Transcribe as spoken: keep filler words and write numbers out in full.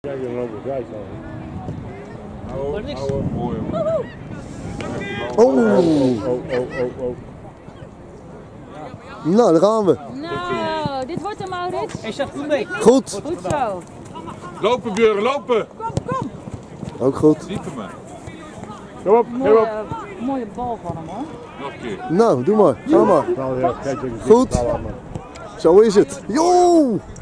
Ja, je loopt het uit dan. Hou niks. Mooi. Oh, oh, oh, oh, oh. Nou, daar gaan we. Nou, dit wordt hem, Maurits. Hij zegt goed mee. Goed. Goed zo. Lopen, Björn, lopen! Kom, kom. Ook goed. Diepe me. Kom op, kom op. Mooie, mooie bal van hem, hoor. Nog een keer. Nou, doe maar. Ga maar. Nou, ja, kijk, ik- Goed. Zo is het. Yo!